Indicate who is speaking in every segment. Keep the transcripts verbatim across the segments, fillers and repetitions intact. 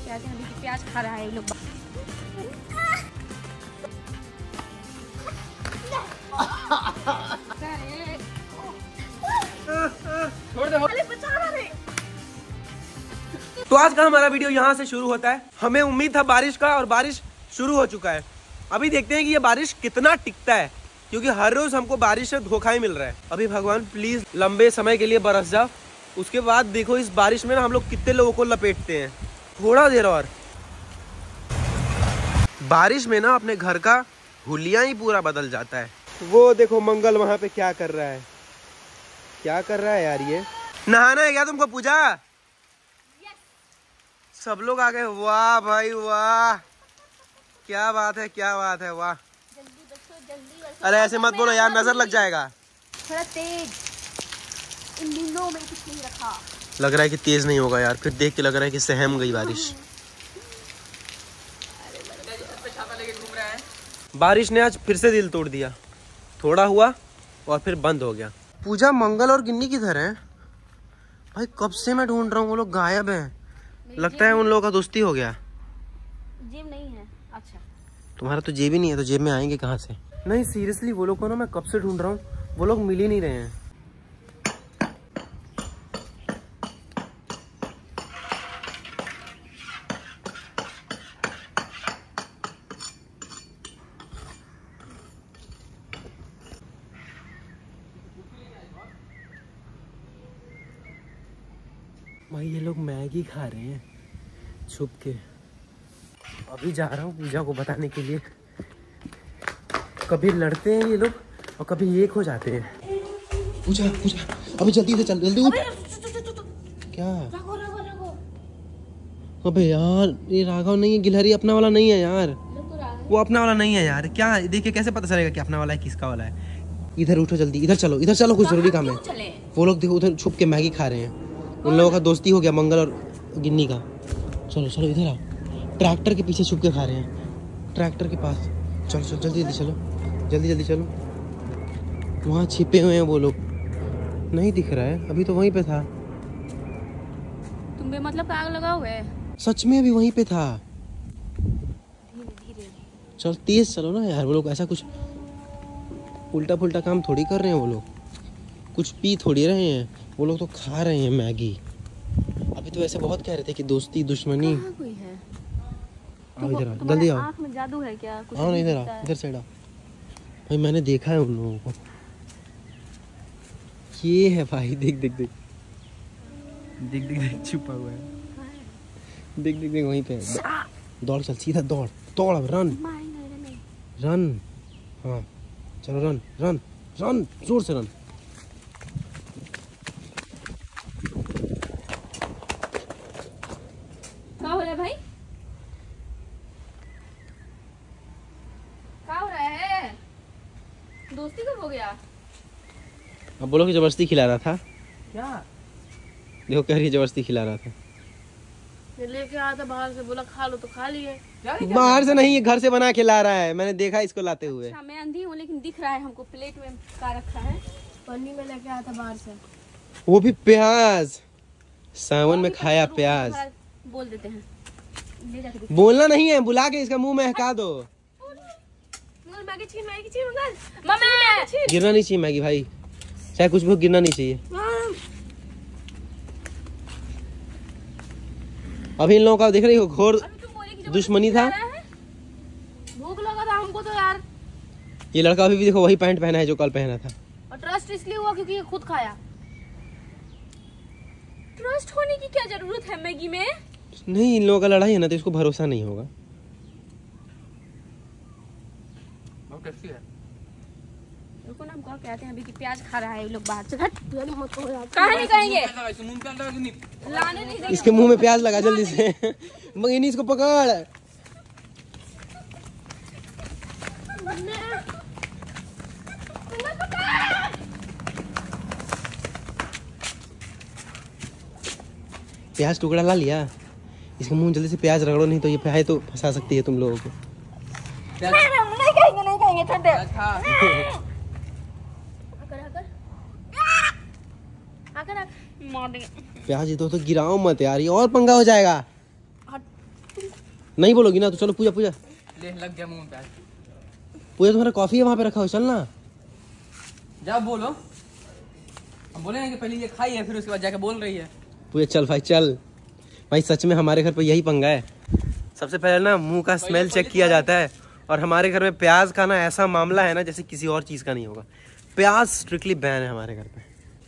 Speaker 1: कहते हैं अभी कि प्याज खा रहा है ये लोग।
Speaker 2: छोड़ दे। तो आज का हमारा वीडियो यहाँ से शुरू होता है। हमें उम्मीद था बारिश का और बारिश शुरू हो चुका है। अभी देखते हैं कि ये बारिश कितना टिकता है, क्योंकि हर रोज हमको बारिश से धोखा ही मिल रहा है। अभी भगवान प्लीज लंबे समय के लिए बरस जाओ, उसके बाद देखो इस बारिश में ना हम लोग कितने लोगों को लपेटते हैं। थोड़ा देर और बारिश में ना अपने घर का हुलिया ही पूरा बदल जाता है। वो देखो मंगल वहां पे क्या कर रहा है, क्या कर रहा है यार। ये नहाना है क्या तुमको पूजा? सब लोग आ गए। वाह भाई वाह, क्या बात है, क्या बात है, वाह।
Speaker 1: जल्दी बसो, जल्दी बसो।
Speaker 2: अरे ऐसे मत बोलो यार, नजर लग जाएगा।
Speaker 1: थोड़ा तेज, इन दिनों में कुछ नहीं रखा।
Speaker 2: लग रहा है कि तेज नहीं होगा यार, फिर देख के लग रहा है कि सहम गई बारिश। बारिश ने आज फिर से दिल तोड़ दिया। थोड़ा हुआ और फिर बंद हो गया। पूजा मंगल और गिन्नी किधर है भाई? कब से मैं ढूंढ रहा हूँ, वो लोग गायब हैं। लगता है उन लोगों का दोस्ती हो गया।
Speaker 1: जेब नहीं है। अच्छा
Speaker 2: तुम्हारा तो जेब ही नहीं है, तो जेब में आएंगे कहाँ से? नहीं सीरियसली, वो लोग को ना मैं कब से ढूंढ रहा हूँ, वो लोग मिल ही नहीं रहे हैं। भाई ये लोग मैगी खा रहे हैं छुप के। अभी जा रहा हूँ पूजा को बताने के लिए। कभी लड़ते हैं ये लोग और कभी एक हो जाते हैं। पूजा पूजा अभी जल्दी से चल, जल्दी उठ। क्या? अबे यार ये राघव नहीं है, गिलहरी अपना वाला नहीं है यार, वो अपना वाला नहीं है यार। क्या देखिए कैसे पता चलेगा कि अपना वाला है किसका वाला है? इधर उठो जल्दी, इधर चलो, इधर चलो, कुछ जरूरी काम है। वो लोग देखो उधर छुप के मैगी खा रहे हैं। उन लोगों का दोस्ती हो गया मंगल और गिन्नी का। चलो चलो इधर आओ, ट्रैक्टर के पीछे छुप के खा रहे हैं, ट्रैक्टर के पास। चलो चलो जल्दी जल्दी चलो, जल्दी जल्दी चलो। वहाँ छिपे हुए हैं वो लोग, नहीं दिख रहा है। अभी तो वहीं पे था।
Speaker 1: तुम भी मतलब आग लगा हुआ है?
Speaker 2: सच में अभी वहीं पे था।
Speaker 1: धीरे धीरे
Speaker 2: चल तेज चलो ना यार। वो लोग ऐसा कुछ उल्टा पुल्टा काम थोड़ी कर रहे हैं, वो लोग कुछ पी थोड़ी रहे हैं, वो लोग तो खा रहे हैं मैगी। अभी तो ऐसे बहुत कह रहे थे कि दोस्ती दुश्मनी।
Speaker 1: कहाँ कोई है?
Speaker 2: आओ इधर आओ, जल्दी आओ।
Speaker 1: आँख में जादू है क्या? कुछ
Speaker 2: आओ ना इधर आओ, इधर साइड आओ। भाई मैंने देखा है उन लोगों को। ये है भाई, देख देख देख देख देख देख छुपा हुआ है। देख देख देख वहीं पे। दौड़ चल, सीधा दौड़ दौड़, रन रन। हाँ चलो रन रन रन, जोर से रन।
Speaker 1: क्या हो रहा है भाई? क्या हो रहा है? दोस्ती कब हो गया?
Speaker 2: अब बोलो कि जबरदस्ती खिला रहा था।
Speaker 1: क्या?
Speaker 2: देखो कह रही है जबरदस्ती खिला रहा था।
Speaker 1: लेके आया था बाहर से, बोला खा लो तो खा लिए।
Speaker 2: बाहर से नहीं, ये घर से बना के ला रहा है, मैंने देखा इसको लाते हुए।
Speaker 1: अच्छा, मैं अंधी हूँ लेकिन दिख रहा है हमको। प्लेट में का रखा है, पन्नी में लेके आया था बाहर से।
Speaker 2: वो भी प्याज, सावन में खाया प्याज।
Speaker 1: बोल देते हैं, ले जाके
Speaker 2: बोलना नहीं है, बुला के इसका मुंह में हका दो।
Speaker 1: मैगी छीन, मैगी छीन मंगल। मम्मी
Speaker 2: गिरना नहीं चाहिए मैगी भाई, चाहे कुछ भी हो गिरना नहीं चाहिए। अभी इन लोगों का देख रही हो, घोर दुश्मनी था।
Speaker 1: भूख लगा था हमको तो यार।
Speaker 2: ये लड़का अभी भी देखो वही पैंट पहना है जो कल पहना था।
Speaker 1: और ट्रस्ट इसलिए हुआ क्योंकि ये खुद खाया। ट्रस्ट होने की क्या जरूरत है मैगी में?
Speaker 2: नहीं, इन लोगों का लड़ाई है ना, तो इसको भरोसा नहीं होगा। बहुत टेस्टी है।
Speaker 1: रुको ना, हम क्या कहते हैं अभी कि प्याज खा रहा है ये लोग बाहर से। हट, कहाँ नहीं कहेंगे? लाने नहीं देंगे।
Speaker 2: इसके मुंह में प्याज लगा जल्दी से। मगनी इसको पकड़। प्याज टुकड़ा ला लिया, इसके मुंह जल्दी से प्याज रगड़ो, नहीं तो ये प्याज तो फंसा सकती है तुम लोगों को।
Speaker 1: नहीं कहेंगे, नहीं कहेंगे, ठंडे। आकर मार देंगे।
Speaker 2: प्याज इधर तो गिराओ मत यार, ये और पंगा हो जाएगा।
Speaker 1: हट
Speaker 2: नहीं बोलोगी ना तो चलो पूजा पूजा
Speaker 3: ले लग गया मुंह पे।
Speaker 2: पूजा तुम्हारा कॉफी है वहाँ पे रखा हो, चलना।
Speaker 3: जा बोलो, हम बोले कि पहले ये खाई है फिर उसके बाद जाके बोल रही है।
Speaker 2: पूजा चल भाई चल भाई, सच में हमारे घर पे यही पंगा है। सबसे पहले ना मुंह का स्मेल चेक किया जाता है, और हमारे घर में प्याज का ना ऐसा मामला है ना जैसे किसी और चीज का नहीं होगा। प्याज स्ट्रिक्टली बैन है हमारे घर पे।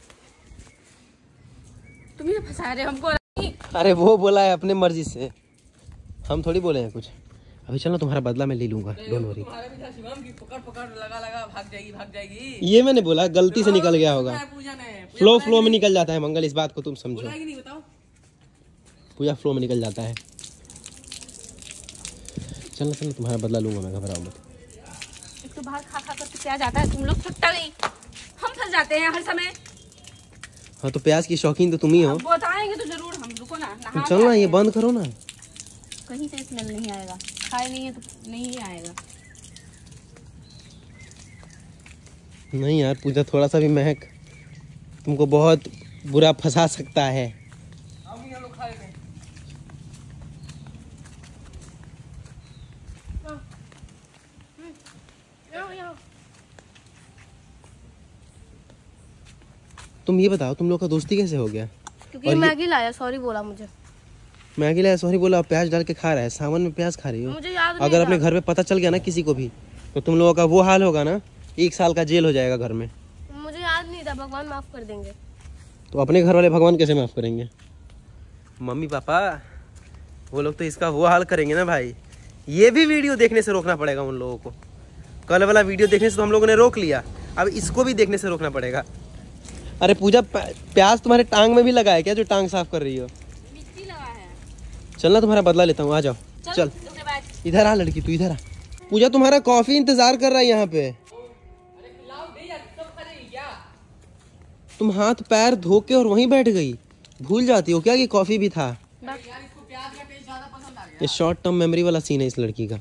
Speaker 1: तुम ही फंसा रहे हो हमको।
Speaker 2: अरे वो बोला है अपने मर्जी से, हम थोड़ी बोले हैं कुछ। अभी चलो तुम्हारा बदला मैं ले लूंगा, डोंट वरी।
Speaker 3: तुम्हारे भी था शिवम की पकड़ पकड़ लगा लगा भाग जाएगी भाग जाएगी।
Speaker 2: ये मैंने बोला, गलती से निकल गया होगा।
Speaker 3: पूजा ने
Speaker 2: फ्लो फ्लो में निकल जाता है मंगल, इस बात को तुम समझो।
Speaker 3: बोला कि नहीं बताओ।
Speaker 2: पूजा फ्लो में निकल जाता है। चलो चलो तुम्हारा बदला लूंगा मैं, घबराओ मत।
Speaker 1: एक तो बाहर खा खा कर क्या जाता है तुम लोग, छुट्टा नहीं हम फंस जाते हैं हर समय।
Speaker 2: हाँ तो प्याज की शौकीन तो तुम ही हो।
Speaker 1: अब बताएंगे तो जरूर हम, रुको ना
Speaker 2: तुम चलो ना, ये बंद करो ना।
Speaker 1: कहीं से स्मेल नहीं आएगा, खाए नहीं है तो नहीं आएगा।
Speaker 2: नहीं यार पूजा, थोड़ा सा भी महक तुमको बहुत बुरा फंसा सकता है।
Speaker 3: हम ये लोग खा लेते हैं।
Speaker 2: तुम ये बताओ तुम लोग का दोस्ती कैसे हो गया?
Speaker 1: क्योंकि मैगी लाया, सॉरी बोला मुझे।
Speaker 2: मैगी लाया सॉरी बोला, प्याज डाल के खा रहा है, सावन में प्याज खा रही हो।
Speaker 1: मुझे याद नहीं
Speaker 2: अगर अपने घर में पता चल गया ना किसी को भी, तो तुम लोगों का वो हाल होगा ना, एक साल का जेल हो जाएगा घर में।
Speaker 1: मुझे याद नहीं था, भगवान माफ कर देंगे।
Speaker 2: तो अपने घर वाले भगवान कैसे माफ करेंगे? मम्मी पापा वो लोग तो इसका वो हाल करेंगे ना भाई। ये भी वीडियो देखने से रोकना पड़ेगा उन लोगों को। कल वाला वीडियो देखने से तो हम लोगों ने रोक लिया, अब इसको भी देखने से रोकना पड़ेगा। अरे पूजा, प्याज तुम्हारे टांग में भी लगा है क्या, जो टांग साफ कर रही हो?
Speaker 1: मिट्टी लगा है।
Speaker 2: चलना तुम्हारा बदला लेता हूँ, आ जाओ। चल इधर आ लड़की, तू इधर आ। पूजा तुम्हारा कॉफी इंतजार कर रहा है यहाँ पे। तुम हाथ पैर धो के और वहीं बैठ गई, भूल जाती हो क्या कि कॉफी भी था? ये शॉर्ट टर्म मेमोरी वाला सीन है इस लड़की का।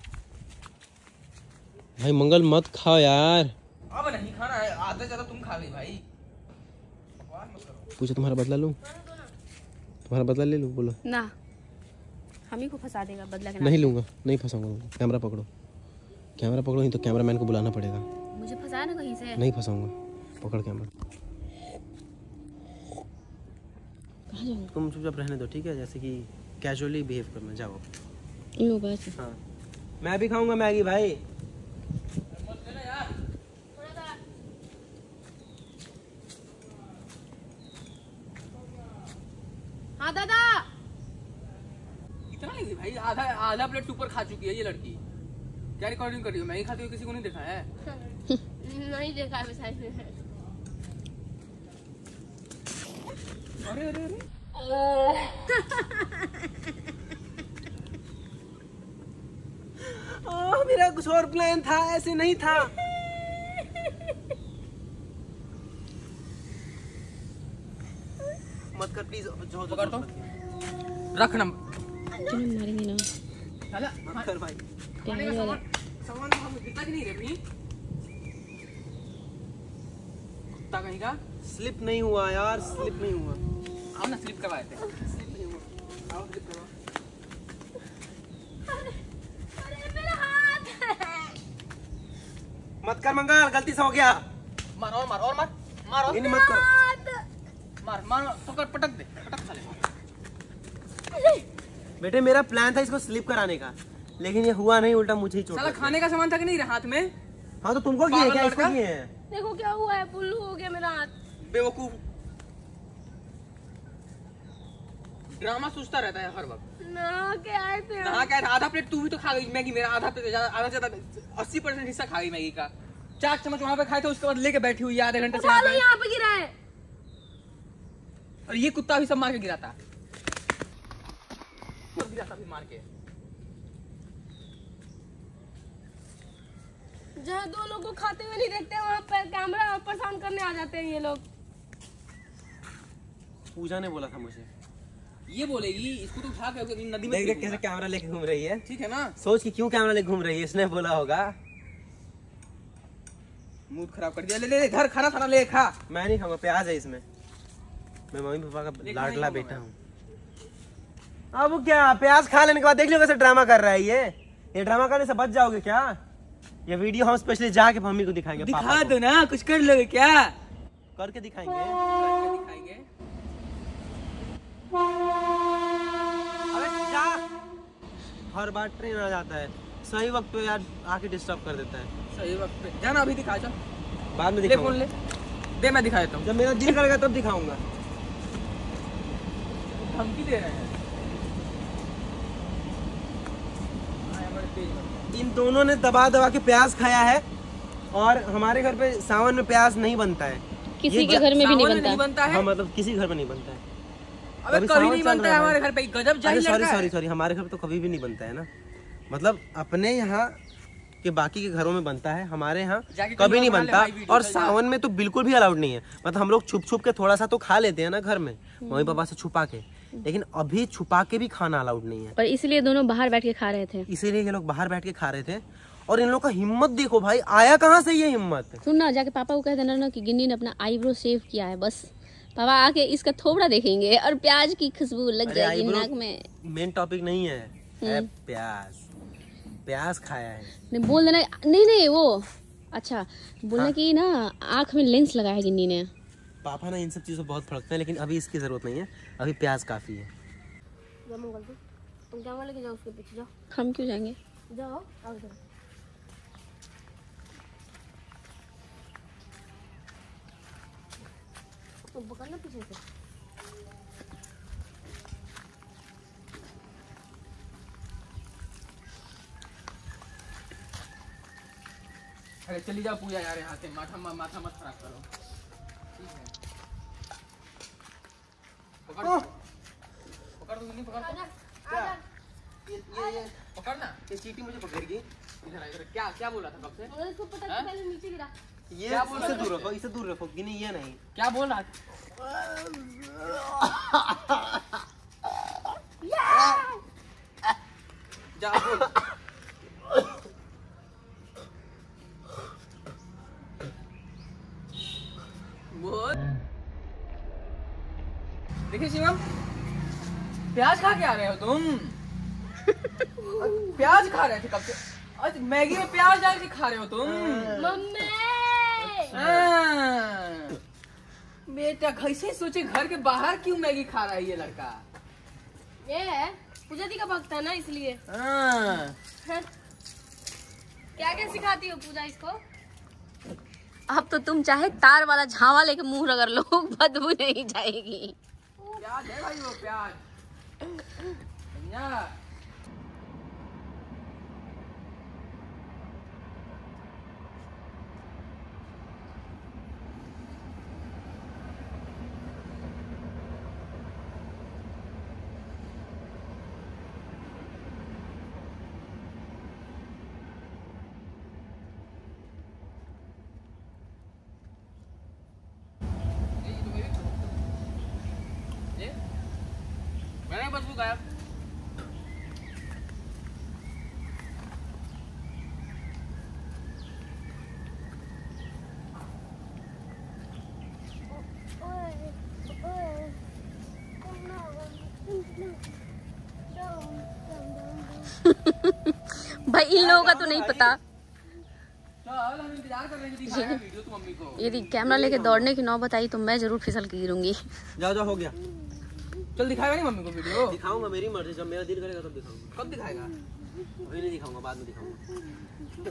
Speaker 2: भाई मंगल मत खाओ यार।
Speaker 3: अब नहीं खाना है, आधा ज्यादा तुम खा गई भाई।
Speaker 2: पूछो तुम्हारा बदला लूं? तुम्हारा बदला ले लूं? बोलो
Speaker 1: ना, हम ही को फंसा देगा बदला के नाम।
Speaker 2: नहीं लूंगा, नहीं फंसाऊंगा। कैमरा पकड़ो, कैमरा पकड़ो, नहीं तो कैमरामैन को बुलाना पड़ेगा।
Speaker 1: मुझे फंसाया ना कहीं से।
Speaker 2: नहीं फंसाऊंगा, पकड़ कैमरा। तुम चुपचाप रहने दो, ठीक है? जैसे कि कैजुअली बिहेव करना। जाओ।
Speaker 1: लो बस।
Speaker 2: हाँ मैं भी खाऊंगा मैगी भाई।
Speaker 1: हाँ दादा।
Speaker 3: इतना नहीं भाई, आधा आधा प्लेट ऊपर खा चुकी है ये लड़की। क्या रिकॉर्डिंग कर रही हो? मैगी खाती हुई किसी को नहीं देखा है?
Speaker 1: नहीं देखा है साइड में।
Speaker 3: अरे अरे अरे
Speaker 2: ओह मेरा कुछ और प्लान था, ऐसे नहीं था। मत कर प्लीज। जो
Speaker 3: पकड़ तो रख ना।
Speaker 1: चलो मारेंगे ना।
Speaker 3: साला
Speaker 2: मत कर भाई।
Speaker 3: खाने का सामान सामान तो हम कितना की नहीं रे अपनी। कुत्ता कहीं का।
Speaker 2: स्लिप नहीं हुआ यार, स्लिप नहीं हुआ।
Speaker 3: आओ ना, स्लिप करवाए थे। स्लिप नहीं हुआ, आओ स्लिप करवा।
Speaker 1: अरे मेरा हाथ।
Speaker 2: मत कर मंगल, गलती से हो गया।
Speaker 3: मार और मार और मार मार और
Speaker 2: नहीं मत कर।
Speaker 3: मार मार पकड़, पटक दे, पटक साले।
Speaker 2: बेटे मेरा प्लान था इसको स्लिप कराने का, लेकिन ये हुआ नहीं, उल्टा मुझे ही चोट
Speaker 3: साला
Speaker 2: लग
Speaker 3: खाने का सामान था कि नहीं हाथ में?
Speaker 2: गई। हाँ तो तुमको किए क्या, इसको किए हैं?
Speaker 1: देखो क्या हुआ है, पुल्लू हो गया मेरा हाथ।
Speaker 3: बेवकूफ, ड्रामा सोचता रहता है हर वक्त।
Speaker 1: ना क्या आए थे
Speaker 3: नहा क्या था? आधा प्लेट तू भी तो खा गई मैगी। मेरा आधा प्लेट ज्यादा, आधा ज्यादा अस्सी परसेंट हिस्सा खा गई मैगी का। चार चम्मच वहां पे खाए थे, उसके बाद लेके बैठी हुई आधे घंटे से।
Speaker 1: यहाँ पे गिरा है।
Speaker 3: और ये कुत्ता भी सब मार के गिराता, सब गिराता भी मार के।
Speaker 1: जहाँ दो लोग को खाते हुए नहीं देखते, वहाँ पे कैमरा परेशान करने आ जाते हैं ये लोग।
Speaker 2: पूजा ने बोला था मुझे।
Speaker 3: ये बोलेगी इसको तो उठा के नदी में
Speaker 2: देख देख कैसे कैमरा लेके घूम रही है।
Speaker 3: ठीक है ना?
Speaker 2: सोच कि क्यों कैमरा लेके घूम रही है, इसने बोला होगा।
Speaker 3: मूड खराब कर दिया। ले ले घर खाना खाना ले खा।
Speaker 2: मैं नहीं खाऊंगा, प्याज है इसमें। मैं मम्मी पापा का लाडला बेटा हूँ। अब क्या प्याज खा लेने के बाद देख लो कैसे ड्रामा कर रहा है ये ये ड्रामा करने से बच जाओगे क्या? ये वीडियो हम स्पेशली जाके मम्मी को दिखाएंगे।
Speaker 3: दिखा दो ना, कुछ कर लोगे क्या?
Speaker 2: करके दिखाएंगे
Speaker 3: करके दिखाएंगे।
Speaker 2: अबे जा, हर बार ट्रेन आ जाता है सही वक्त पे यार, आके डिस्टर्ब कर देता है।
Speaker 3: सही वक्त पे जाना, अभी दिखा जा,
Speaker 2: बाद में
Speaker 3: ले
Speaker 2: दिखाऊंगा।
Speaker 3: फोन ले दे, मैं दिखा देता हूँ।
Speaker 2: जब मेरा दिल करेगा तब दिखाऊंगा।
Speaker 3: धमकी दे रहे हैं।
Speaker 2: इन दोनों ने दबा दबा के प्याज खाया है और हमारे घर पे सावन में प्याज नहीं बनता है।
Speaker 1: किसी के घर में भी नहीं बनता,
Speaker 3: नहीं बनता है।
Speaker 2: हाँ मतलब किसी घर में नहीं बनता है।
Speaker 3: अबे कभी नहीं बनता है हमारे घर पे, गजब जाहिल लड़का है।
Speaker 2: सॉरी सॉरी सॉरी हमारे घर पे तो कभी भी नहीं बनता है ना, मतलब अपने यहाँ के बाकी के घरों में बनता है, हमारे यहाँ कभी नहीं बनता। और सावन में तो बिल्कुल भी अलाउड नहीं है, मतलब हम लोग छुप छुप के थोड़ा सा तो खा लेते हैं ना घर में मम्मी पापा से छुपा के, लेकिन अभी छुपा के भी खाना अलाउड नहीं है।
Speaker 1: पर इसलिए दोनों बाहर बैठ के खा रहे थे,
Speaker 2: इसीलिए ये लोग बाहर बैठ के खा रहे थे। और इन लोग का हिम्मत देखो भाई, आया कहाँ से ये हिम्मत?
Speaker 1: सुन ना, जाके पापा को कह देना ना कि गिन्नी ने अपना आईब्रो शेव किया है, बस पापा आके इसका थोबड़ा देखेंगे और प्याज की खुशबू लग जाएगी नाक में।
Speaker 2: मेन टॉपिक नहीं है, है प्याज। प्याज खाया है।
Speaker 1: नहीं बोल देना, नहीं नहीं वो अच्छा बोलना हाँ? कि ना आँख में लेंस लगाया है गिन्नी ने।
Speaker 2: पापा ना इन सब चीज़ों बहुत फड़कते हैं, लेकिन अभी इसकी जरूरत नहीं है, अभी प्याज काफी है।
Speaker 1: तुम क्या लेके जाओ उसके पीछे जाओ। हम क्यों जाएंगे? जाओ आगे। तो पकड़ना पीछे से।
Speaker 3: अरे चली जाओ पूजा यार, यहाँ से माथा माथा मत खराब करो। ठीक है, पकड़ पकड़ दो, नहीं पकड़ क्या? ये ये ये पकड़ना,
Speaker 2: ये चींटी मुझे पकड़ गई।
Speaker 3: इधर इधर क्या क्या बोला था कब से?
Speaker 1: और इसको पता है पहले नीचे गिरा।
Speaker 2: ये इससे दूर रखो, इससे दूर रखो गिनी, ये नहीं।
Speaker 3: क्या बोल रहा? जा बोल। बोल। देखिए शिवम, प्याज खा के आ रहे हो तुम? प्याज खा रहे थे कब से? आज मैगी में प्याज डाल के खा रहे हो तुम?
Speaker 1: मम्मी
Speaker 3: बेटा कैसे सोचे, घर के बाहर क्यों मैगी खा रहा है ये लड़का?
Speaker 1: ये है पूजा दी का भक्त है ना, इसलिए। क्या क्या सिखाती हो पूजा इसको? अब तो तुम चाहे तार वाला झावा लेके मुंह रगड़ लो, बदबू नहीं जाएगी।
Speaker 3: प्याज है भाई वो प्याज। मैंने बदबू गायब।
Speaker 1: भाई इन लोगों का तो नहीं पता।
Speaker 3: चल हम इंतजार कर रहे हैं, दिखाया वीडियो तो मम्मी को।
Speaker 1: यदि कैमरा लेके दौड़ने की नौबत आई तो मैं जरूर फिसल के गिरूंगी।
Speaker 2: जाओ जाओ हो गया।
Speaker 3: चल दिखाएगा नहीं मम्मी को वीडियो?
Speaker 2: दिखाऊंगा, मेरी मर्जी, जब मेरा दिल करेगा तब दिखाऊंगा।
Speaker 3: कब दिखाएगा?
Speaker 2: अभी नहीं दिखाऊंगा, बाद में दिखाऊंगा।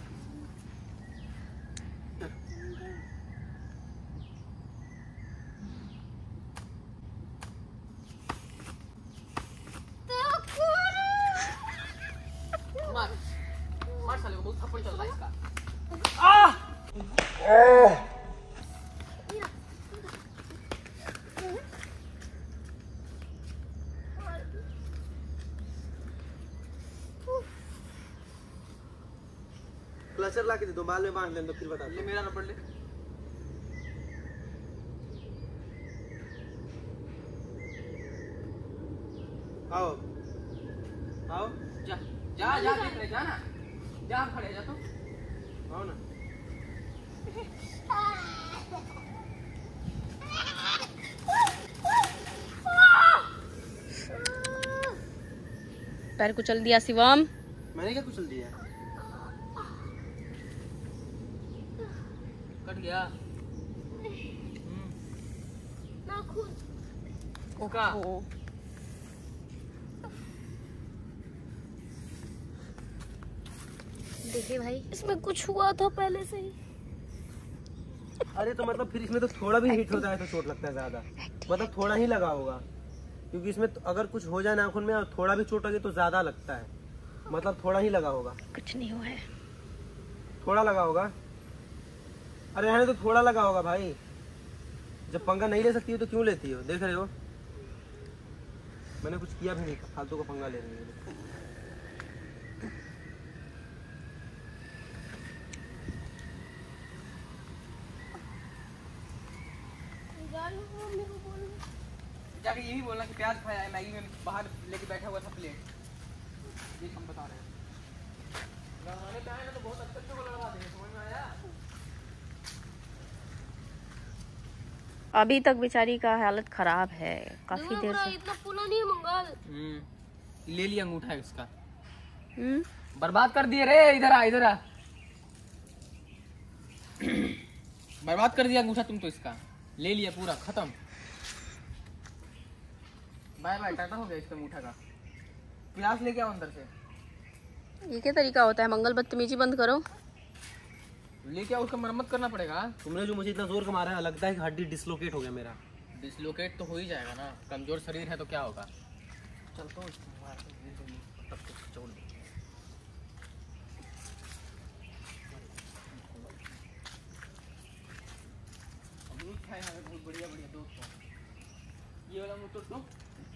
Speaker 3: मार मार साले को, बहुत थप्पड़ चल रहा है इसका।
Speaker 2: क्लचर ला के दे दो, बाल में बांध लें तो फिर बता।
Speaker 3: ले मेरा रबड़ ले।
Speaker 2: आओ आओ,
Speaker 3: जा जा जा देख रहे, जा ना, जा खड़े जा तो।
Speaker 2: आओ ना।
Speaker 1: पैर कुचल दिया शिवम।
Speaker 2: मैंने क्या कुचल दिया?
Speaker 3: कट गया ओका।
Speaker 1: देखिए भाई, इसमें कुछ हुआ था पहले से ही।
Speaker 2: अरे तो मतलब फिर इसमें तो थोड़ा भी हिट होता है तो चोट लगता है ज्यादा, मतलब थोड़ा ही लगा होगा, क्योंकि इसमें तो अगर कुछ हो जाए नाखून में और थोड़ा भी चोट लगे तो ज्यादा लगता है, मतलब थोड़ा ही लगा होगा।
Speaker 1: कुछ नहीं हुआ है,
Speaker 2: थोड़ा लगा होगा। अरे यहाँ तो थोड़ा लगा होगा भाई, जब पंगा नहीं ले सकती हो तो क्यों लेती हो? देख रहे हो मैंने कुछ किया भी नहीं, फालतू का पंगा ले रही है।
Speaker 3: जाके यही बोलना कि प्याज खाया है, मैगी में बाहर लेके बैठा हुआ था प्लेट। ये हम बता रहे हैं। लगाने पे आए ना तो बहुत अच्छे अच्छे को लगा देंगे, समझ में आया?
Speaker 1: अभी तक बेचारी का हालत खराब है, काफी देर से।
Speaker 4: इतना पुना नहीं है मंगल।
Speaker 3: हम्म ले लिया अंगूठा इसका,
Speaker 1: हम्म
Speaker 3: बर्बाद कर दिए रे। इधर आ, इधर आ। बर्बाद कर दिया अंगूठा तुम तो, इसका ले लिया पूरा खत्म। बाय बाय, टाटा हो गया इसका अंगूठा का। प्यास लेके आओ अंदर से।
Speaker 1: ये क्या तरीका होता है? मंगल बदतमीजी बंद करो।
Speaker 3: लेके आओ, उसका मरम्मत करना पड़ेगा।
Speaker 2: तुमने जो मुझे इतना जोर का मारा है, लगता है कि हड्डी डिसलोकेट हो गया मेरा।
Speaker 3: डिसलोकेट तो हो ही जाएगा ना, कमजोर शरीर है तो क्या होगा। चल तो तब तक छोड़ दे। अमरूद खाए हमें बहुत बढ़िया बढ़िया दोस्त। ये वाला अमरूद तोड़ दो।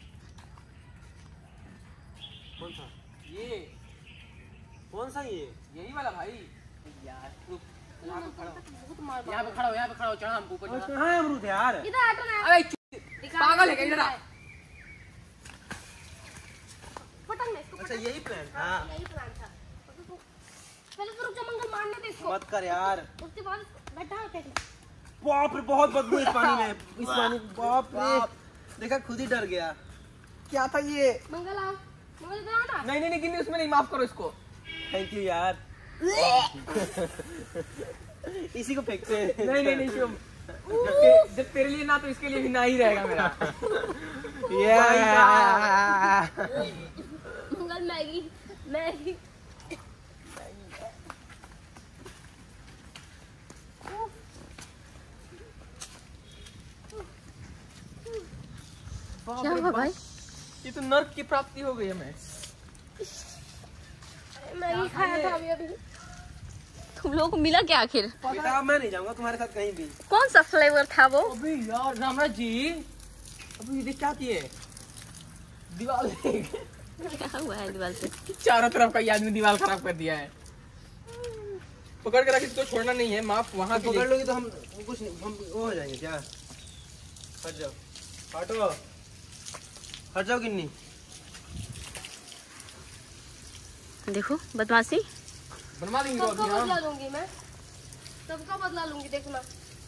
Speaker 2: कौन सा?
Speaker 3: ये
Speaker 2: कौन सा? ये
Speaker 3: यही वाला भाई। यार रुक, यहाँ पे खड़ा हो,
Speaker 4: बहुत मार
Speaker 3: यहाँ पे खड़ा हो, यहाँ पे खड़ा हो, चढ़ा हमको ऊपर चढ़ा।
Speaker 2: कहाँ है अमरूद यार?
Speaker 4: इधर हटो ना।
Speaker 3: अबे चु- पागल है क्या? इधर आ।
Speaker 4: पटक ना इसको।
Speaker 2: अच्छा यही प्लान था?
Speaker 4: यही प्लान था। पहले तो रुक जा मंगल, मारने दे इसको।
Speaker 2: मत कर यार।
Speaker 4: उसके बाद बैठा फेंक ले।
Speaker 2: बाप रे, बहुत बदबू इस पानी में, इस पानी, बाप रे, देखा खुद ही डर गया। क्या था ये?
Speaker 4: मंगल आओ, मंगल इधर आओ ना।
Speaker 3: नहीं नहीं नहीं, गिन्नी उसमें नहीं, माफ करो इसको।
Speaker 2: थैंक यू यार। इसी को फेंकते हैं।
Speaker 3: नहीं नहीं नहीं शिवम, ते- जब तेरे लिए ना तो इसके लिए भी ना ही रहेगा मेरा।
Speaker 2: Yeah.
Speaker 4: Mangal Maggi Maggi.
Speaker 1: क्या हुआ भाई?
Speaker 3: ये तो नर्क की प्राप्ति हो गई हमें।
Speaker 4: मैगी खाया था अभी अभी।
Speaker 1: तुम लोगों को मिला क्या आखिर?
Speaker 2: बेटा मैं नहीं जाऊंगा तुम्हारे साथ कहीं भी।
Speaker 1: कौन सा फ्लेवर था वो?
Speaker 3: अबे यार रामराज जी, अभी ये देख क्या किए, दीवार देख।
Speaker 1: क्या हुआ है दीवार से?
Speaker 3: चारों तरफ का ये आदमी दीवार खराब कर दिया है। पकड़ के रख, इसको छोड़ना नहीं है। माफ वहाँ
Speaker 2: तो पकड़ लोगी तो हम कुछ नहीं, हम वो हो जाएंगे क्या? हट जाओ, हटो, हट जाओ गिन्नी।
Speaker 1: देखो बदमाशी।
Speaker 3: बनवा देंगे
Speaker 4: सबका
Speaker 3: अभी हम।
Speaker 4: बदला लूंगी मैं, सबका बदला लूंगी, देखना।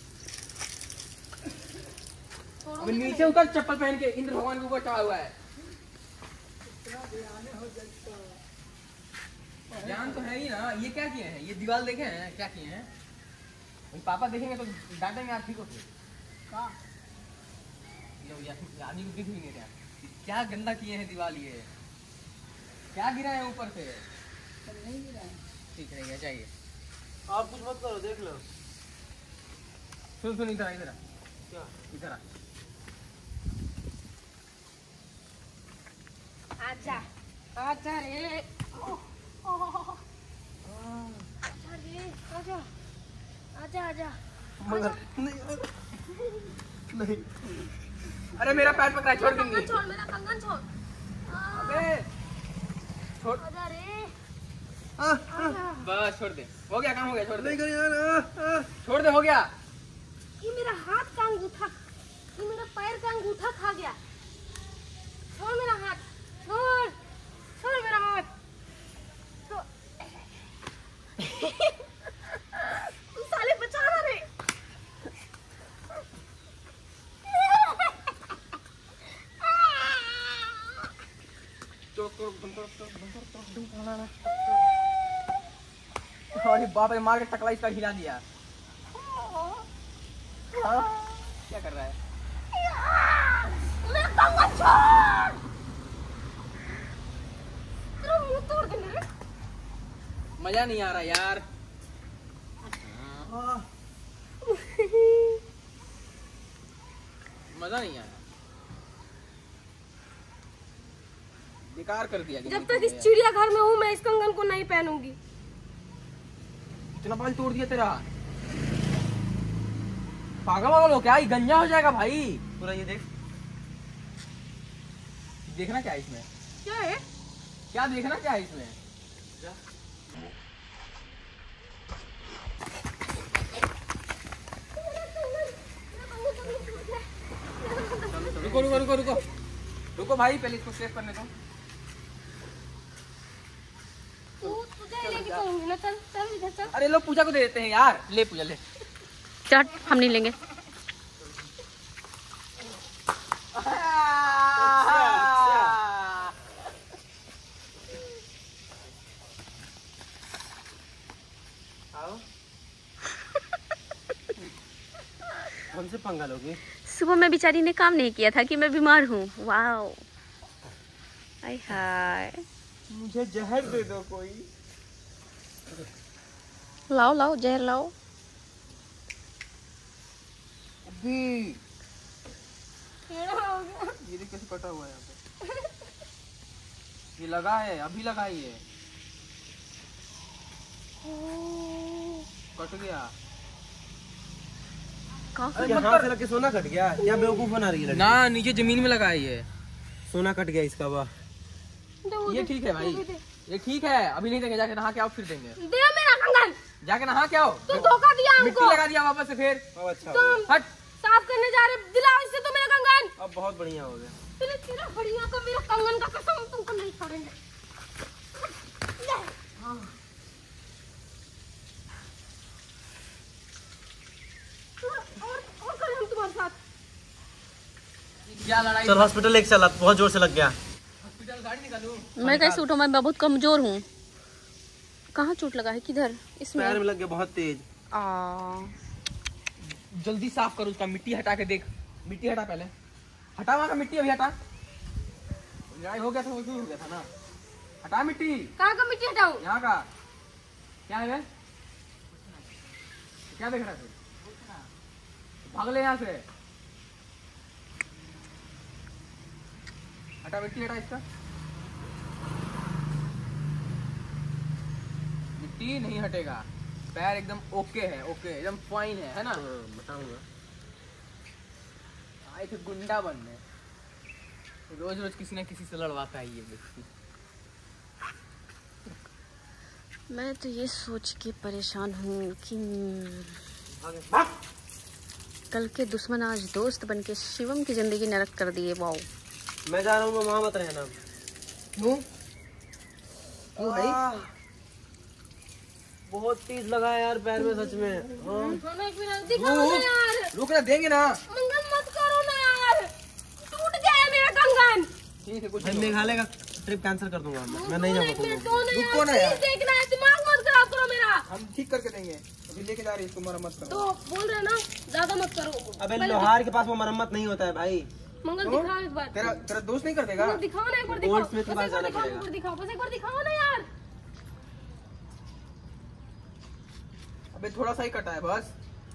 Speaker 3: अबे नीचे उतर, चप्पल पहन के इंद्र भगवान के ऊपर चढ़ा हुआ है। ज्ञान तो है ही ना। ये क्या किए हैं? ये दीवार देखे हैं क्या किए हैं? वही पापा देखेंगे तो डांटेंगे यार। ठीक हो क्या? आदमी को दिख भी नहीं रहा क्या गंदा किए हैं दीवार। ये क्या गिरा है ऊपर से? नहीं गिरा है, ठीक रहेगा, चाहिए।
Speaker 2: आप कुछ मत करो, देख लो।
Speaker 3: सुन सुन, इधर आ, इधर आ।
Speaker 2: क्या?
Speaker 3: इधर आ।
Speaker 4: आजा आजा रे, आजा रे, आजा आजा आजा।
Speaker 2: मगर नहीं, नहीं।
Speaker 3: अरे मेरा पैर पकड़ा, छोड़
Speaker 4: कंगन
Speaker 3: दूंगी।
Speaker 4: छोड़, मेरा कंगन छोड़।
Speaker 3: अबे छोड़,
Speaker 4: आजा रे,
Speaker 2: आ, आ,
Speaker 3: बस छोड़ दे। हो गया काम, हो गया, छोड़ दे,
Speaker 2: नहीं कर यार। आ, आ।
Speaker 3: छोड़ दे, हो गया।
Speaker 4: ये मेरा हाथ का अंगूठा, ये मेरा पैर का अंगूठा खा गया। छोड़ मेरा हाथ, छोड़ छोड़ मेरा हाथ। तो तू साले बचा ना रे।
Speaker 3: तो, तो, तो, अरे बाप रे, मार के टकला इसका हिला दिया। हाँ? क्या कर रहा है?
Speaker 4: मेरा कंगन छोड़, तेरा मुंह तोड़ देना रे।
Speaker 3: मजा नहीं आ रहा यार। मजा नहीं आया, बेकार कर दिया।
Speaker 4: जब तक इस चिड़ियाघर में हूँ मैं इस कंगन को नहीं पहनूंगी।
Speaker 3: इतना बाल तोड़ दिया तेरा, पागल वागल हो क्या? ये गंजा हो जाएगा भाई पूरा। ये देख, देखना क्या है इसमें?
Speaker 4: क्या है?
Speaker 3: क्या देखना क्या है इसमें? रुको रुको रुको रुको रुको भाई, पहले इसको सेव करने दो।
Speaker 4: तू तुझे लेके चलूंगी ना, चल चल इधर चल।
Speaker 3: अरे लो, पूजा को दे देते हैं यार। ले पूजा ले।
Speaker 1: चट, हम नहीं लेंगे।
Speaker 2: हमसे पंगा लोगे?
Speaker 1: सुबह में बेचारी ने काम नहीं किया था कि मैं बीमार हूँ। वाओ, हाय हाय।
Speaker 3: मुझे जहर दे दो कोई।
Speaker 1: लाओ लाओ, जहर लाओ।
Speaker 3: अभी
Speaker 4: टेढ़ा हो गया।
Speaker 3: ये देख कैसे कटा हुआ है यहाँ पे। ये लगा है, अभी लगा है ये। कट गया।
Speaker 1: कहाँ?
Speaker 2: यहाँ से लग के सोना कट गया? क्या बेवकूफ बना रही है?
Speaker 3: ना, नीचे जमीन में लगा है ये।
Speaker 2: सोना कट गया इसका। वाह,
Speaker 3: ये ठीक है भाई, ये ठीक है। अभी नहीं देंगे, जाके नहा के आओ फिर देंगे।
Speaker 4: दे मेरा कंगन।
Speaker 3: जाके नहा के आओ।
Speaker 4: तू धोखा दिया
Speaker 3: मिट्टी
Speaker 4: हमको।
Speaker 3: लगा दिया वापस से फिर।
Speaker 2: अब अच्छा हो
Speaker 4: तुम
Speaker 2: गया।
Speaker 3: हट।
Speaker 4: साफ करने जा रहे, दिलाओ इससे तो मेरा कंगन।
Speaker 2: अब बहुत बढ़िया हो गया।
Speaker 4: तेरे तेरा बढ़िया का मेरा कंगन का कसम, तुमको नहीं छोड़ेंगे। और और कल हम तुम्हारे साथ।
Speaker 3: क्या लड़ाई?
Speaker 2: चल हॉस्पिटल लेके चला, बहुत जोर से लग गया।
Speaker 3: हॉस्पिटल गाड़ी निकालूं?
Speaker 1: मैं कैसे उठूं? मैं बहुत कमजोर हूँ। कहाँ चोट लगा है? किधर? इसमें
Speaker 2: पैर में लग गया बहुत तेज।
Speaker 1: आ,
Speaker 3: जल्दी साफ करो उसका, मिट्टी हटा के देख। मिट्टी हटा पहले, हटा वहाँ का मिट्टी। अभी हटा। लड़ाई हो गया था, वो क्यों हो गया था ना? हटा मिट्टी।
Speaker 4: कहाँ का मिट्टी हटाऊं?
Speaker 3: यहाँ का क्या है? क्या देख रहा है? भाग ले यहाँ से। हटा मिट्टी, हटा इसका। मिट्टी नहीं हटेगा। पैर एकदम ओके है, ओके एकदम फाइन है, है ना?
Speaker 2: बताऊंगा।
Speaker 3: आए थे गुंडा बनने, रोज रोज किसी ना किसी से लड़वाता है ये व्यक्ति।
Speaker 1: मैं तो ये सोच के परेशान हूँ कि कल के दुश्मन आज दोस्त बनके शिवम की जिंदगी नरक कर दिए। वाओ।
Speaker 2: मैं जा रहा हूँ, वहाँ मत रहना।
Speaker 3: क्यों? क्यों भाई?
Speaker 2: बहुत तेज लगा है यार पैर में सच में। हाँ।
Speaker 4: खाना एक मिनट दिखाओ ना यार।
Speaker 3: रुक ना, देंगे ना।
Speaker 4: मंगल मत करो ना यार, टूट गया है मेरा कंगन।
Speaker 3: ठीक है, कुछ
Speaker 2: भाई
Speaker 3: नहीं होगा।
Speaker 2: मेघालय का ट्रिप कैंसिल कर दूंगा मैं। मैं नहीं
Speaker 4: एक
Speaker 2: जाऊंगा।
Speaker 4: मिनट दो ना
Speaker 3: रुको
Speaker 4: यार,
Speaker 3: ना यार।
Speaker 4: प्लीज देखना है, दिमाग मत खराब करो मेरा।
Speaker 3: हम ठीक करके देंगे। अभी लेके जा रही है इसको, मरम्मत करो।
Speaker 4: तो बोल रहे ना ज्यादा मत करो।
Speaker 2: अबे
Speaker 4: पहले
Speaker 2: लोहार के पास वो मरम्मत नहीं होता है भाई।
Speaker 4: मंगल
Speaker 3: क्यों?
Speaker 4: दिखाओ एक बार।
Speaker 3: तेरा तेरा दोस्त नहीं कर देगा?
Speaker 4: मंगल दिखाओ ना एक बार, दिखाओ।
Speaker 2: Goldsmith के
Speaker 4: बस
Speaker 2: पास
Speaker 4: एक बार
Speaker 2: जाना
Speaker 4: दिखाओ,
Speaker 2: पड़ेगा।
Speaker 4: एक बार दिखाओ, बस एक बार दिखाओ ना यार।
Speaker 3: अबे थोड़ा सा ही कटा है बस।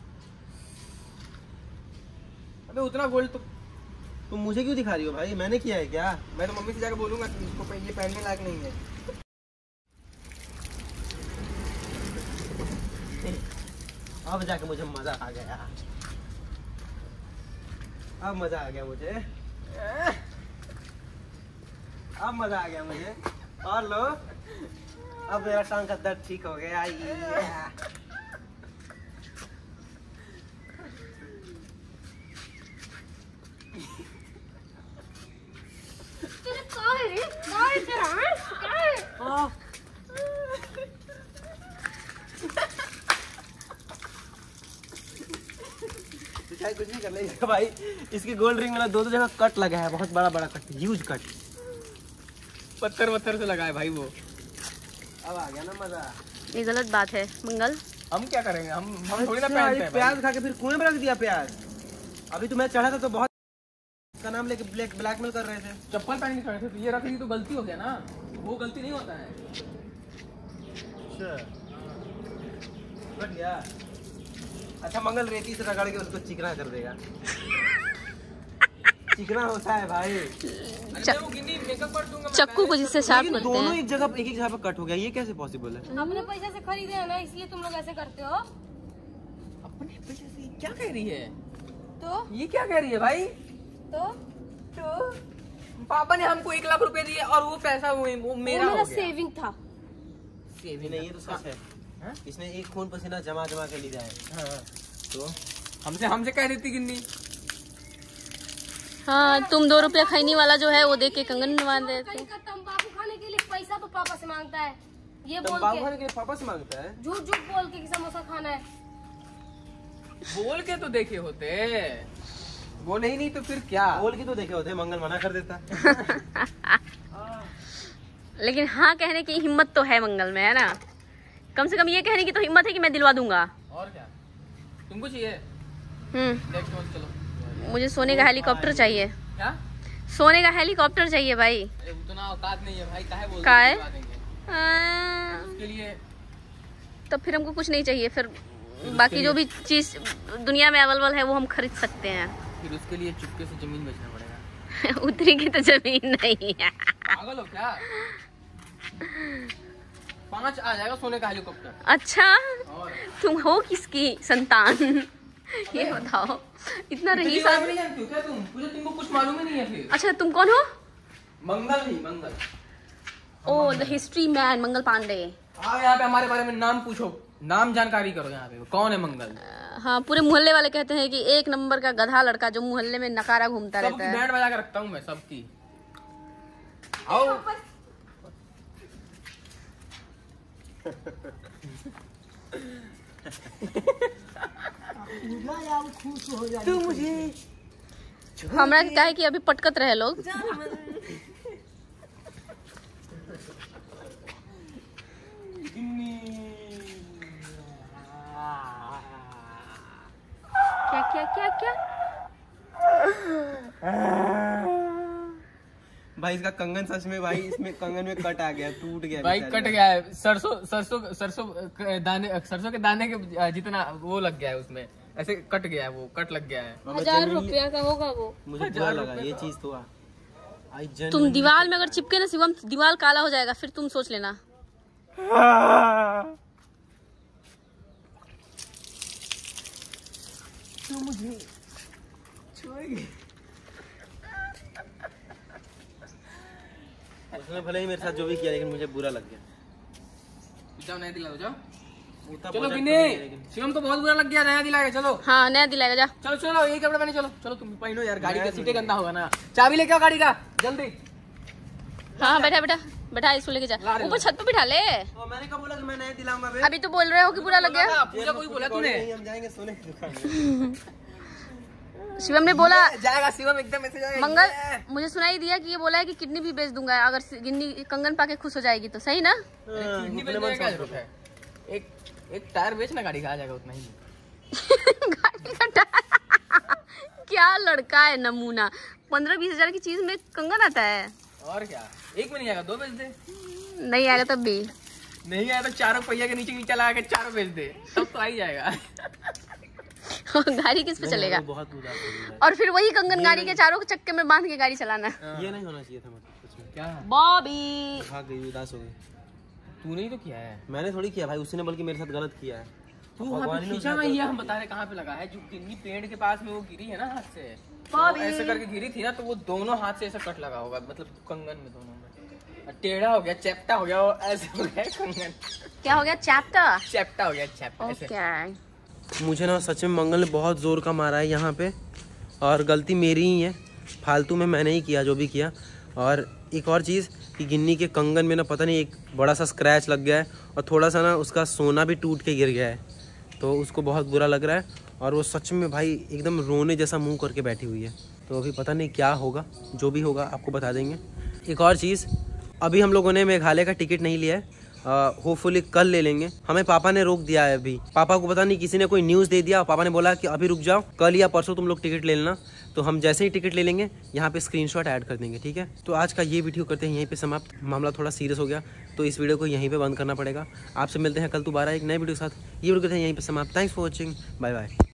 Speaker 3: अबे उतना गोल्ड तो
Speaker 2: तुम मुझे क्यों दिखा रही हो भाई? मैंने किया है क्या?
Speaker 3: मैं तो मम्मी से जाकर बोलूंगा कि इसको ये पहनने लायक नहीं है।
Speaker 2: अब जाके मुझे मजा आ गया। अब मजा आ गया मुझे। अब मजा आ गया मुझे। और लो, अब मेरा टांग का दर्द ठीक हो गया।
Speaker 4: तेरे कहाँ है रे? कहाँ है तेरा? हाँ? कहाँ है?
Speaker 2: हाँ। चाहे कुछ नहीं कर लेगा भाई। इसके गोल्ड रिंग में दो दो जगह कट लगा है, बहुत बड़ा बड़ा कट, ह्यूज कट।
Speaker 3: पत्थर वत्थर से लगाए भाई वो।
Speaker 2: अब आ गया ना मजा।
Speaker 1: ये गलत बात है मंगल।
Speaker 3: हम क्या करेंगे, हम हम थोड़ी ना
Speaker 2: अच्छा,
Speaker 3: पहनते
Speaker 2: ये
Speaker 3: हैं
Speaker 2: प्याज खा के फिर कुएं में रख दिया प्याज। अभी तो मैं चढ़ा था तो बहुत का नाम लेके ब्लैक ब्लैकमेल कर रहे थे।
Speaker 3: चप्पल पहन के खड़े थे तो ये रख ली तो गलती हो गया ना, वो गलती नहीं होता है।
Speaker 2: रख गया। अच्छा मंगल रेती से रगड़ के उसको चिकना कर देगा। चिकना होता है भाई।
Speaker 3: अरे वो गिन्नी मेकअप कर दूंगा मैं।
Speaker 1: चक्कू को जिससे शार्प
Speaker 2: लेकिन
Speaker 1: करते
Speaker 2: दोनों
Speaker 1: हैं।
Speaker 2: एक जगह एक एक जगह पे कट हो गया, ये कैसे पॉसिबल है?
Speaker 4: अपने पैसे से खरीदे है ना, इसलिए तुम लोग ऐसे करते हो।
Speaker 3: अपने पैसे से क्या कह रही है?
Speaker 4: तो
Speaker 3: ये क्या कह रही है भाई?
Speaker 4: तो
Speaker 3: तो पापा ने हमको एक लाख रुपए दिए और वो पैसा वो, वो मेरा
Speaker 4: वो
Speaker 3: हो
Speaker 4: मेरा
Speaker 3: गया।
Speaker 4: सेविंग था।
Speaker 3: सेविंग
Speaker 2: नहीं ये तो सच है।
Speaker 3: हाँ?
Speaker 2: इसने एक खून पसीना जमा जमा के लिया है।
Speaker 3: हाँ।
Speaker 2: तो
Speaker 3: हमसे हमसे कह रही थी गिन्नी।
Speaker 1: हाँ तुम दो रुपया खैनी वाला जो है वो देख के कंगन बांध रहे थे।
Speaker 4: कहीं का तंबाकू खाने के लिए पैसा तो पापा से मांगता है, ये बोल
Speaker 2: तंबाकू
Speaker 4: के
Speaker 2: खाने के लिए पापा से मांगता है।
Speaker 4: झूठ झूठ बोल के कि समोसा खाना है।
Speaker 3: बोल के तो देखे होते, वो नहीं नहीं तो फिर क्या?
Speaker 2: बोल के तो देखे होते, मंगल मना कर देता।
Speaker 1: लेकिन हाँ कहने की हिम्मत तो है मंगल में, है ना? कम से कम ये कहने की तो हिम्मत है कि मैं दिलवा दूंगा।
Speaker 3: और क्या तुमको चाहिए?
Speaker 1: हम्म
Speaker 3: नेक्स्ट मंथ चलो।
Speaker 1: मुझे सोने का हेलीकॉप्टर चाहिए।
Speaker 3: क्या?
Speaker 1: सोने का हेलीकॉप्टर चाहिए भाई।
Speaker 3: अरे उतना औकात नहीं है भाई, काहे बोल
Speaker 1: काहे?
Speaker 3: दिलवा देंगे।
Speaker 1: आ,
Speaker 3: उसके लिए
Speaker 1: तब फिर हमको कुछ नहीं चाहिए, फिर बाकी जो भी चीज दुनिया में अवेलेबल है वो हम खरीद सकते हैं।
Speaker 3: फिर उसके लिए चुपके से जमीन बेचना पड़ेगा।
Speaker 1: उतरी की तो जमीन नहीं है।
Speaker 3: पागल हो क्या? पांच आ जाएगा सोने का हेलीकॉप्टर।
Speaker 1: अच्छा
Speaker 3: और
Speaker 1: तुम हो किसकी संतान? ये बताओ, इतना रही
Speaker 3: बात नहीं जानती हो क्या तुम? मुझे तुमको कुछ मालूम ही नहीं है फिर।
Speaker 1: अच्छा तुम कौन हो?
Speaker 3: मंगल नहीं Mangal.
Speaker 1: Oh the history man Mangal Pandey.
Speaker 3: आओ यहाँ पे हमारे बारे में नाम पूछो, नाम जानकारी करो यहाँ पे कौन है मंगल।
Speaker 1: हाँ पूरे मोहल्ले वाले कहते हैं कि एक नंबर का गधा लड़का जो मोहल्ले में नकारा घूमता रहता
Speaker 3: सबकी
Speaker 1: है।
Speaker 3: बैंड बजा के रखता हूँ मैं सबकी। आओ
Speaker 2: तू मुझे
Speaker 1: हमरा क्या है कि अभी पटकत रहे लोग। क्या क्या क्या क्या?
Speaker 2: भाई इसका कंगन सच में भाई इसमें कंगन में कट आ गया, टूट गया
Speaker 3: भाई
Speaker 2: बेचारे
Speaker 3: कट
Speaker 2: का।
Speaker 3: गया है। सरसों सरसों सरसों के दाने सरसों के दाने के जितना वो लग गया है उसमें, ऐसे कट गया है, वो कट लग गया है।
Speaker 2: हमें
Speaker 1: हजार
Speaker 2: genuinely-
Speaker 1: रुपया का होगा वो।
Speaker 2: मुझे बुरा
Speaker 3: हजार
Speaker 2: लगा
Speaker 3: रुपए
Speaker 2: ये
Speaker 3: का।
Speaker 2: चीज तो। आई
Speaker 1: तुम दीवार में अगर चिपके ना शिवम, दीवार काला हो जाएगा, फिर तुम सोच लेना।
Speaker 2: तू मुझे छोड़ेगी। उसने भले ही मेरे साथ जो भी किया लेकिन मुझे बुरा लग गया।
Speaker 3: जाओ नया दिला दो जाओ।
Speaker 2: उतना
Speaker 3: चलो
Speaker 2: budget
Speaker 3: गिन्नी,
Speaker 2: तो नहीं है लेकिन।
Speaker 3: शिवम को बहुत बुरा लग गया, नया दिलाएगा। चलो
Speaker 1: हाँ नया दिलाएगा जा।
Speaker 3: चलो चलो ये कपड़ा पहने चलो। चलो तुम पहनो यार, गाड़ी का सीटें गंदा होगा ना। चाबी लेके आओ गाड़ी का जल्दी।
Speaker 1: हाँ बैठा बैठा बैठा, इसको लेके जा,
Speaker 3: ला रहे
Speaker 1: ऊपर छत पे बिठा ले।
Speaker 2: तो मैंने कब बोला कि मैं नहीं दिलाऊंगा बे?
Speaker 1: अभी तो बोल रहे हो कि बुरा लग गया।
Speaker 3: पूजा कोई बोला तूने?
Speaker 2: नहीं, हम जाएंगे सोने की दुकान में।
Speaker 1: शिवम ने बोला,
Speaker 3: जाएगा शिवम एकदम ऐसे जाएगा।
Speaker 1: मंगल मुझे सुनाई दिया कि ये बोला है कि किडनी भी बेच दूंगा अगर गिन्नी कंगन पाके खुश हो जाएगी तो। सही ना?
Speaker 2: हाँ,
Speaker 3: किडनी
Speaker 2: अपने
Speaker 3: बेचने
Speaker 2: मन
Speaker 3: का क्या
Speaker 2: से
Speaker 3: जरूरत है? एक एक टायर बेचना गाड़ी का आ जाएगा उतना ही।
Speaker 1: गाड़ी का टायर। क्या लड़का है नमूना। पंद्रह बीस हजार की चीज में कंगन आता है।
Speaker 3: और क्या, एक में नहीं आएगा दो बेच दे।
Speaker 1: नहीं आएगा तब भी।
Speaker 3: नहीं आया तो चारों पहिया के नीचे नीचे लगा के चारों बेच दे, तब तो आ ही जाएगा।
Speaker 1: गाड़ी किस पे चलेगा?
Speaker 2: बहुत उदास हो गई है।
Speaker 1: और फिर वही कंगन गाड़ी के चारों चक्के में बांध के गाड़ी चलाना।
Speaker 2: ये नहीं होना चाहिए था मतलब सच में।
Speaker 3: क्या
Speaker 1: बॉबी
Speaker 2: भाग गई, उदास हो गई।
Speaker 3: तूने ही तो किया है।
Speaker 2: मैंने थोड़ी किया भाई, उसने बल्कि मेरे साथ गलत किया है।
Speaker 3: तू वहाँ
Speaker 2: भगवान
Speaker 3: पे
Speaker 2: ने
Speaker 3: खींचा
Speaker 2: उसका
Speaker 3: ना, ये
Speaker 2: गलत
Speaker 3: हम
Speaker 2: किया।
Speaker 3: बता रहे कहाँ पे लगा है, जो किन्नी पेड़ के पास में वो गिरी है ना हाथ से,
Speaker 1: बॉबी।
Speaker 3: तो ऐसे करके गिरी थी ना, तो वो दोनों हाथ से ऐसा कट लगा होगा, मतलब कंगन में दोनों में। और टेढ़ा हो गया, चैप्टा हो गया, वो ऐसे हो गया कंगन।
Speaker 1: क्या हो गया? चैप्टर।
Speaker 3: चैप्टा हो गया, चैप्टा ऐसे।
Speaker 1: ओके।
Speaker 2: मुझे ना सच में मंगल ने बहुत जोर का मारा है यहाँ पे, और गलती मेरी ही है। फालतू में मैंने ही किया जो भी किया। और एक और चीज़ कि गिन्नी के कंगन में ना पता नहीं एक बड़ा सा स्क्रैच लग गया है, और थोड़ा सा ना उसका सोना भी टूट के गिर गया है, तो उसको बहुत बुरा लग रहा है। और वो सच में भाई एकदम रोने जैसा मुंह करके बैठी हुई है। तो अभी पता नहीं क्या होगा, जो भी होगा आपको बता देंगे। एक और चीज़ अभी हम लोगों ने मेघालय का टिकट नहीं लिया है, होपफुली कल ले लेंगे। हमें पापा ने रोक दिया है अभी। पापा को पता नहीं किसी ने कोई न्यूज़ दे दिया, पापा ने बोला कि अभी रुक जाओ, कल या परसों तुम लोग टिकट ले लेना। तो हम जैसे ही टिकट ले लेंगे यहाँ पे स्क्रीनशॉट ऐड कर देंगे, ठीक है। तो आज का ये वीडियो करते हैं यहीं पे समाप्त। मामला थोड़ा सीरियस हो गया तो इस वीडियो को यहीं पे बंद करना पड़ेगा। आपसे मिलते हैं कल दोबारा एक नए वीडियो के साथ। ये वीडियो करते हैं यहीं पे समाप्त। Thanks for watching, bye bye.